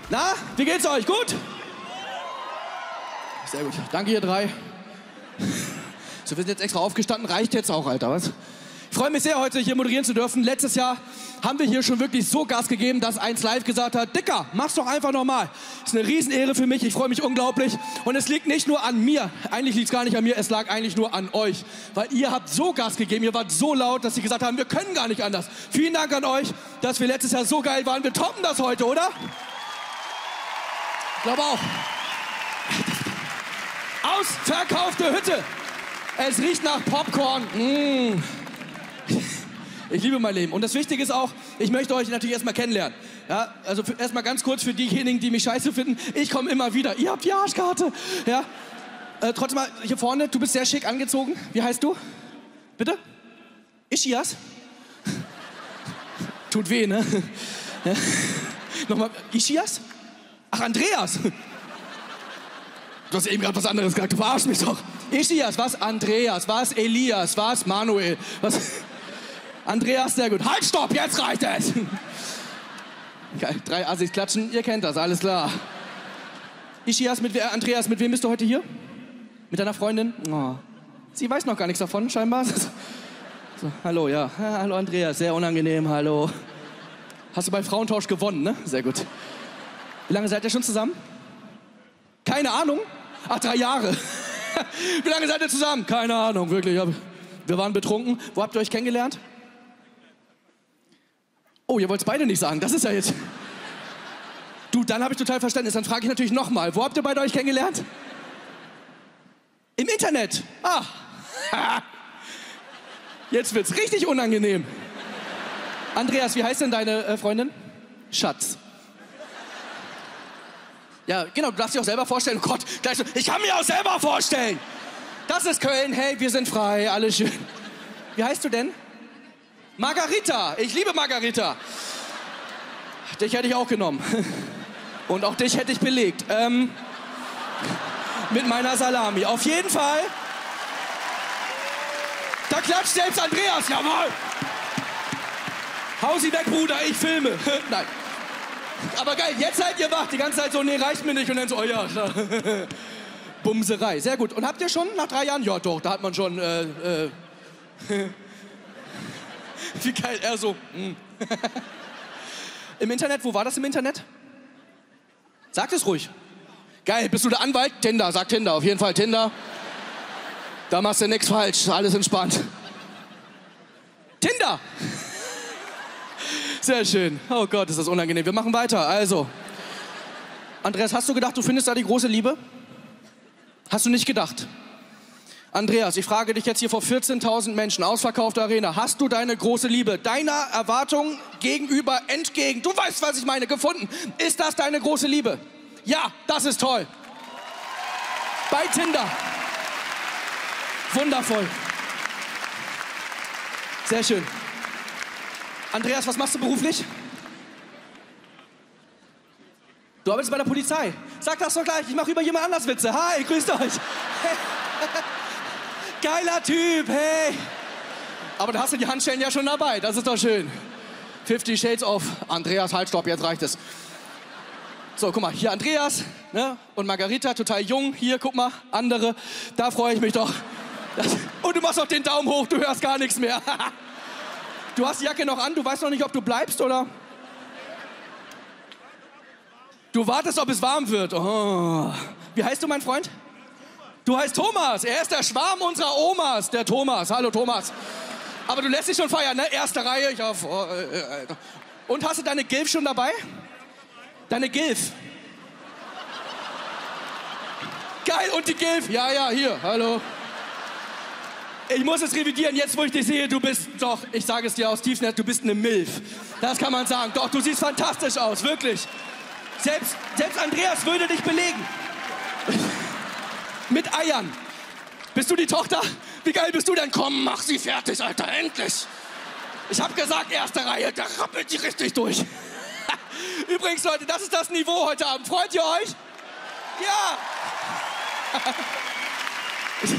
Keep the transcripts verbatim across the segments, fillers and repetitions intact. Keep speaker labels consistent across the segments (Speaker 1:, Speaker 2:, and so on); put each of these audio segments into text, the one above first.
Speaker 1: Na, wie geht's euch? Gut? Sehr gut. Danke, ihr drei. So, wir sind jetzt extra aufgestanden. Reicht jetzt auch, Alter, was? Ich freue mich sehr, heute hier moderieren zu dürfen. Letztes Jahr haben wir hier schon wirklich so Gas gegeben, dass eins live gesagt hat, Dicker, mach's doch einfach nochmal. Ist eine Riesenehre für mich, ich freue mich unglaublich. Und es liegt nicht nur an mir, eigentlich liegt es gar nicht an mir, es lag eigentlich nur an euch. Weil ihr habt so Gas gegeben, ihr wart so laut, dass sie gesagt haben, wir können gar nicht anders. Vielen Dank an euch, dass wir letztes Jahr so geil waren. Wir toppen das heute, oder? Ich glaube auch. Ausverkaufte Hütte. Es riecht nach Popcorn. Mmh. Ich liebe mein Leben. Und das Wichtige ist auch, ich möchte euch natürlich erstmal kennenlernen. Ja, also erstmal ganz kurz für diejenigen, die mich scheiße finden. Ich komme immer wieder. Ihr habt die Arschkarte. Ja. Äh, trotzdem mal hier vorne, du bist sehr schick angezogen. Wie heißt du? Bitte? Ischias? Tut weh, ne? Ja. Nochmal, Ischias? Ach, Andreas. Du hast eben gerade was anderes gesagt. Du verarschst mich doch. Ischias, was? Andreas, was? Elias, was? Manuel, was? Andreas, sehr gut. Halt, stopp, jetzt reicht es! Geil, drei Assis klatschen, ihr kennt das, alles klar. Ischias, mit, äh, Andreas, mit wem bist du heute hier? Mit deiner Freundin? Oh. Sie weiß noch gar nichts davon, scheinbar. So, hallo, ja. ja. Hallo, Andreas, sehr unangenehm, hallo. Hast du bei Frauentausch gewonnen, ne? Sehr gut. Wie lange seid ihr schon zusammen? Keine Ahnung? Ach, drei Jahre. Wie lange seid ihr zusammen? Keine Ahnung, wirklich. Wir waren betrunken. Wo habt ihr euch kennengelernt? Oh, ihr wollt es beide nicht sagen. Das ist ja jetzt... Du, dann habe ich total Verständnis. Dann frage ich natürlich nochmal. Wo habt ihr beide euch kennengelernt? Im Internet. Ah. Jetzt wird's richtig unangenehm. Andreas, wie heißt denn deine äh, Freundin? Schatz. Ja, genau, du darfst dich auch selber vorstellen. Oh Gott, gleich so, ich kann mir auch selber vorstellen. Das ist Köln. Hey, wir sind frei, alles schön. Wie heißt du denn? Margarita. Ich liebe Margarita. Dich hätte ich auch genommen. Und auch dich hätte ich belegt. Ähm, mit meiner Salami. Auf jeden Fall. Da klatscht selbst Andreas. Jawohl. Hau sie weg, Bruder, ich filme. Nein. Aber geil, jetzt seid ihr wach. Die ganze Zeit so, nee, reicht mir nicht. Und dann so, oh ja. Bumserei. Sehr gut. Und habt ihr schon nach drei Jahren? Ja, doch, da hat man schon, äh, äh. Wie geil, er so. Mm. Im Internet, wo war das im Internet? Sag es ruhig. Geil, bist du der Anwalt? Tinder, sag Tinder, auf jeden Fall Tinder. Da machst du nichts falsch, alles entspannt. Tinder! Sehr schön. Oh Gott, ist das unangenehm. Wir machen weiter, also. Andreas, hast du gedacht, du findest da die große Liebe? Hast du nicht gedacht? Andreas, ich frage dich jetzt hier vor vierzehntausend Menschen, ausverkaufte Arena. Hast du deine große Liebe, deiner Erwartung gegenüber entgegen, du weißt, was ich meine, gefunden? Ist das deine große Liebe? Ja, das ist toll. Bei Tinder. Wundervoll. Sehr schön. Andreas, was machst du beruflich? Du arbeitest bei der Polizei. Sag das doch gleich, ich mache über jemand anders Witze. Hi, grüßt euch. Geiler Typ, hey. Aber da hast du die Handschellen ja schon dabei, das ist doch schön. Fifty Shades of Andreas, halt, stopp, jetzt reicht es. So, guck mal, hier Andreas, ne? Und Margarita, total jung. Hier, guck mal, andere. Da freue ich mich doch. Das, und du machst auch den Daumen hoch, du hörst gar nichts mehr. Du hast die Jacke noch an, du weißt noch nicht, ob du bleibst, oder? Du wartest, ob es warm wird. Oh. Wie heißt du, mein Freund? Du heißt Thomas. Er ist der Schwarm unserer Omas, der Thomas. Hallo, Thomas. Aber du lässt dich schon feiern, ne? Erste Reihe. Ich auf, oh, äh, äh. Und hast du deine Gilf schon dabei? Deine Gilf. Geil, und die Gilf. Ja, ja, hier, hallo. Ich muss es revidieren, jetzt wo ich dich sehe, du bist, doch, ich sage es dir aus Tiefness, du bist eine Milf. Das kann man sagen. Doch, du siehst fantastisch aus, wirklich. Selbst, selbst Andreas würde dich belegen. Mit Eiern. Bist du die Tochter? Wie geil bist du denn? Komm, mach sie fertig, Alter, endlich. Ich hab gesagt, erste Reihe, da rappelt die richtig durch. Übrigens, Leute, das ist das Niveau heute Abend. Freut ihr euch? Ja.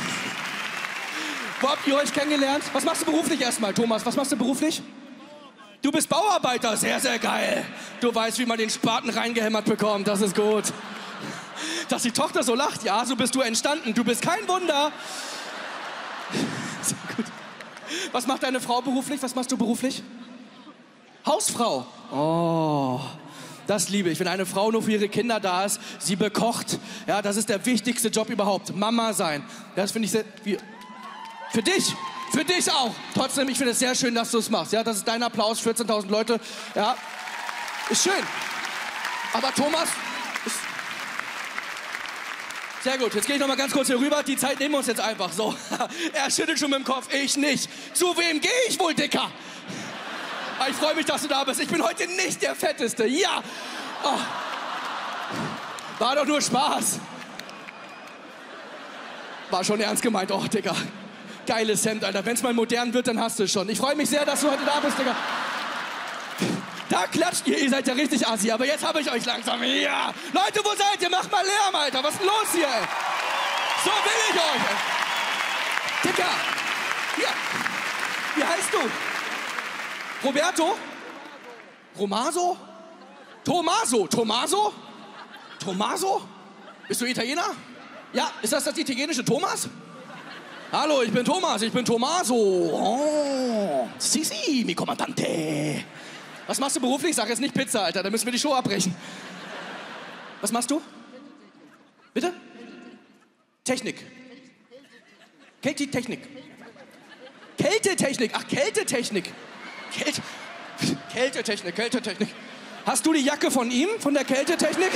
Speaker 1: Wo habt ihr euch kennengelernt? Was machst du beruflich erstmal, Thomas? Was machst du beruflich? Du bist Bauarbeiter, sehr, sehr geil. Du weißt, wie man den Spaten reingehämmert bekommt, das ist gut. Dass die Tochter so lacht, ja, so bist du entstanden. Du bist kein Wunder. Sehr gut. Was macht deine Frau beruflich? Was machst du beruflich? Hausfrau. Oh, das liebe ich. Wenn eine Frau nur für ihre Kinder da ist, sie bekocht. Ja, das ist der wichtigste Job überhaupt. Mama sein. Das finde ich sehr... Wie, für dich. Für dich auch. Trotzdem, ich finde es sehr schön, dass du es machst. Ja, das ist dein Applaus. vierzehntausend Leute. Ja, ist schön. Aber Thomas... Ist sehr gut, jetzt gehe ich noch mal ganz kurz hier rüber. Die Zeit nehmen wir uns jetzt einfach so. Er schüttelt schon mit dem Kopf, ich nicht. Zu wem gehe ich wohl, Dicker? Ich freue mich, dass du da bist. Ich bin heute nicht der Fetteste. Ja! Oh. War doch nur Spaß. War schon ernst gemeint. Oh, Dicker. Geiles Hemd, Alter. Wenn es mal modern wird, dann hast du es schon. Ich freue mich sehr, dass du heute da bist, Dicker. Da klatscht ihr, ihr seid ja richtig assi, aber jetzt habe ich euch langsam. Ja! Leute, wo seid ihr? Macht mal Lärm, Alter. Was ist denn los hier, ey? So will ich euch, ey. Dicker! Hier. Wie heißt du? Roberto? Romaso? Tomaso? Tomaso? Tomaso? Bist du Italiener? Ja, ist das das italienische Thomas? Hallo, ich bin Thomas, ich bin Tomaso. Oh, si, si, mi comandante. Was machst du beruflich? Sag jetzt nicht Pizza, Alter, dann müssen wir die Show abbrechen. Was machst du? Bitte? Technik. Kältetechnik. Kältetechnik. Ach, Kältetechnik. Kälte... Kältetechnik, Kältetechnik. Hast du die Jacke von ihm, von der Kältetechnik?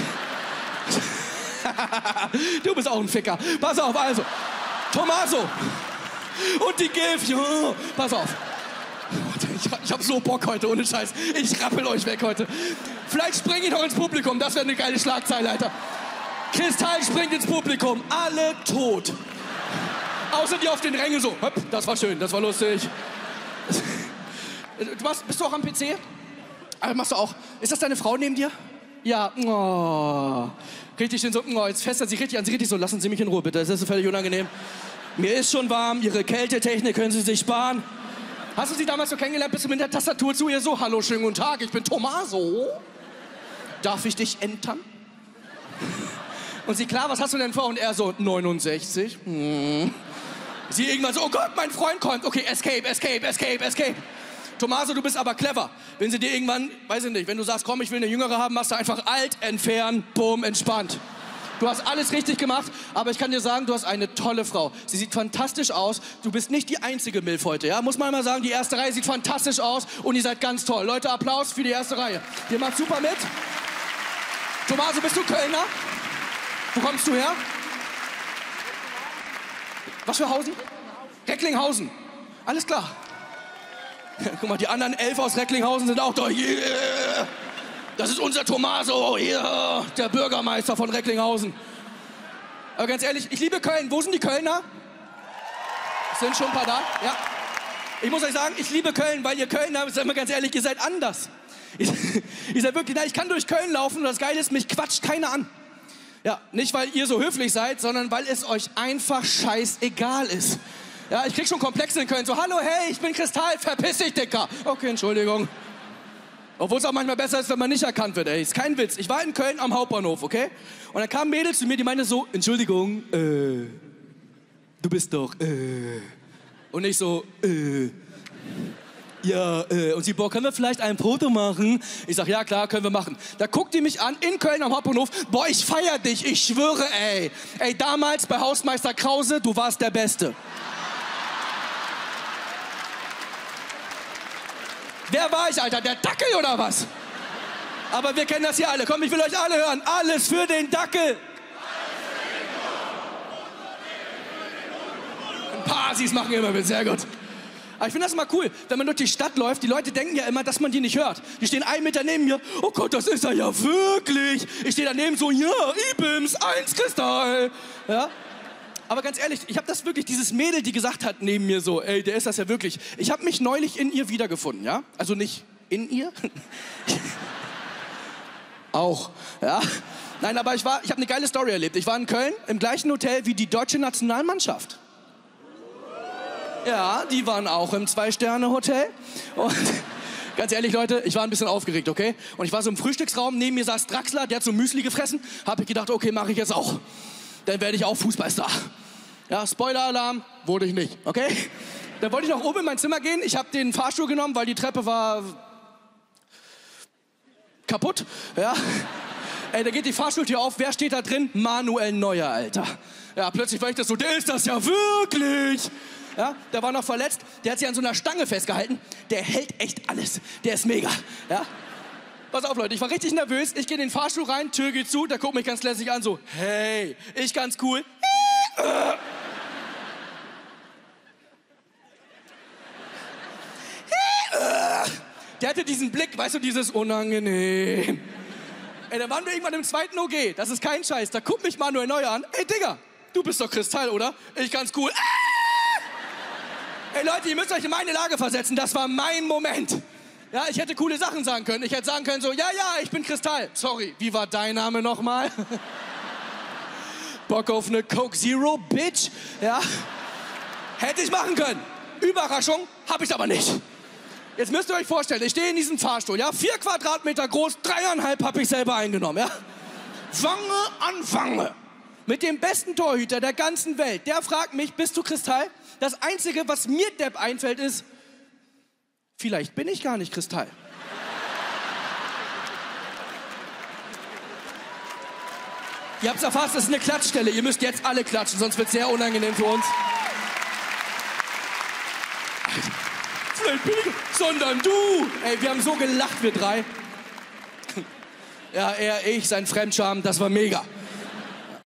Speaker 1: Du bist auch ein Ficker. Pass auf, also. Tomaso. Und die Gilf. Ja, pass auf. Ich, ich hab so Bock heute, ohne Scheiß. Ich rappel euch weg heute. Vielleicht springe ich noch ins Publikum. Das wäre eine geile Schlagzeile, Alter. Kristall springt ins Publikum. Alle tot. Außer die auf den Rängen so. Das war schön, das war lustig. Du machst, bist du auch am P C? Aber machst du auch. Ist das deine Frau neben dir? Ja. Oh. Richtig schön so. Oh, jetzt fässt er sich richtig an. Sie richtig so. Lassen Sie mich in Ruhe, bitte. Das ist völlig unangenehm. Mir ist schon warm. Ihre Kältetechnik können Sie sich sparen. Hast du sie damals so kennengelernt? Bist du mit der Tastatur zu ihr so? Hallo, schönen guten Tag. Ich bin Tomaso. Darf ich dich entern? Und sie, klar, was hast du denn vor? Und er so, neunundsechzig. Hm. Sie irgendwann so, oh Gott, mein Freund kommt. Okay, escape, escape, escape, escape. Tomaso, du bist aber clever. Wenn sie dir irgendwann, weiß ich nicht, wenn du sagst, komm, ich will eine Jüngere haben, machst du einfach alt, entfernen, bumm, entspannt. Du hast alles richtig gemacht, aber ich kann dir sagen, du hast eine tolle Frau. Sie sieht fantastisch aus. Du bist nicht die einzige Milf heute, ja? Muss man mal sagen, die erste Reihe sieht fantastisch aus und ihr seid ganz toll. Leute, Applaus für die erste Reihe. Ihr macht super mit. Tomaso, bist du Kölner? Wo kommst du her? Was für Hausen? Recklinghausen. Alles klar. Guck mal, die anderen elf aus Recklinghausen sind auch da. Yeah. Das ist unser Tomaso, yeah. Der Bürgermeister von Recklinghausen. Aber ganz ehrlich, ich liebe Köln. Wo sind die Kölner? Sind schon ein paar da? Ja. Ich muss euch sagen, ich liebe Köln, weil ihr Kölner, sag mal ganz ehrlich, ihr seid anders. Ihr, ihr seid wirklich, na, ich kann durch Köln laufen und das Geile ist, mich quatscht keiner an. Ja, nicht weil ihr so höflich seid, sondern weil es euch einfach scheißegal ist. Ja, ich krieg schon Komplexe in Köln. So, hallo, hey, ich bin Kristall, verpiss dich, Dicker. Okay, Entschuldigung. Obwohl es auch manchmal besser ist, wenn man nicht erkannt wird, ey. Ist kein Witz. Ich war in Köln am Hauptbahnhof, okay? Und dann kam ein Mädel zu mir, die meinte so, Entschuldigung, äh, du bist doch, äh. Und ich so, äh. Ja, äh. Und sie, boah, können wir vielleicht ein Foto machen? Ich sag, ja, klar, können wir machen. Da guckt die mich an, in Köln am Hauptbahnhof. Boah, ich feier dich, ich schwöre, ey. Ey, damals bei Hausmeister Krause, du warst der Beste. Wer war ich, Alter? Der Dackel oder was? Aber wir kennen das hier alle. Komm, ich will euch alle hören. Alles für den Dackel. Ein paar Assis machen immer mit. Sehr gut. Aber ich finde das immer cool, wenn man durch die Stadt läuft. Die Leute denken ja immer, dass man die nicht hört. Die stehen einen Meter neben mir. Oh Gott, das ist er ja wirklich. Ich stehe daneben so, ja, Ibims, eins Kristall. Ja? Aber ganz ehrlich, ich habe das wirklich, dieses Mädel, die gesagt hat neben mir so, ey, der ist das ja wirklich. Ich habe mich neulich in ihr wiedergefunden, ja? Also nicht in ihr. Auch, ja? Nein, aber ich war, ich habe eine geile Story erlebt. Ich war in Köln im gleichen Hotel wie die deutsche Nationalmannschaft. Ja, die waren auch im Zwei-Sterne-Hotel. Und Ganz ehrlich, Leute, ich war ein bisschen aufgeregt, okay? Und ich war so im Frühstücksraum, neben mir saß Draxler, der hat so Müsli gefressen. Hab ich gedacht, okay, mache ich jetzt auch. Dann werde ich auch Fußballstar. Ja, Spoiler-Alarm, wurde ich nicht, okay? Dann wollte ich noch oben in mein Zimmer gehen. Ich habe den Fahrstuhl genommen, weil die Treppe war kaputt, ja. Ey, da geht die Fahrstuhltür auf, wer steht da drin? Manuel Neuer, Alter. Ja, plötzlich war ich das so, der ist das ja wirklich. Ja, der war noch verletzt, der hat sich an so einer Stange festgehalten. Der hält echt alles, der ist mega, ja. Pass auf, Leute, ich war richtig nervös. Ich gehe in den Fahrstuhl rein, Tür geht zu, der guckt mich ganz lässig an, so, hey, ich ganz cool. Der hatte diesen Blick, weißt du, dieses unangenehm. Ey, da waren wir irgendwann im zweiten O G. Das ist kein Scheiß. Da guckt mich Manuel Neuer an. Ey, Digga, du bist doch Kristall, oder? Ich ganz cool. Ey, Leute, ihr müsst euch in meine Lage versetzen. Das war mein Moment. Ja, ich hätte coole Sachen sagen können. Ich hätte sagen können so, ja, ja, ich bin Kristall. Sorry, wie war dein Name nochmal? Bock auf eine Coke Zero, Bitch? Ja, hätte ich machen können. Überraschung, hab ich aber nicht. Jetzt müsst ihr euch vorstellen, ich stehe in diesem Fahrstuhl, ja, vier Quadratmeter groß, dreieinhalb habe ich selber eingenommen, ja. Fange an, fange. Mit dem besten Torhüter der ganzen Welt. Der fragt mich, bist du Kristall? Das Einzige, was mir Depp einfällt, ist, vielleicht bin ich gar nicht Kristall. Ihr habt's erfasst, das ist eine Klatschstelle. Ihr müsst jetzt alle klatschen, sonst wird's sehr unangenehm für uns. Vielleicht bin ich, sondern du. Ey, wir haben so gelacht, wir drei. Ja, er, ich, sein Fremdscham, das war mega.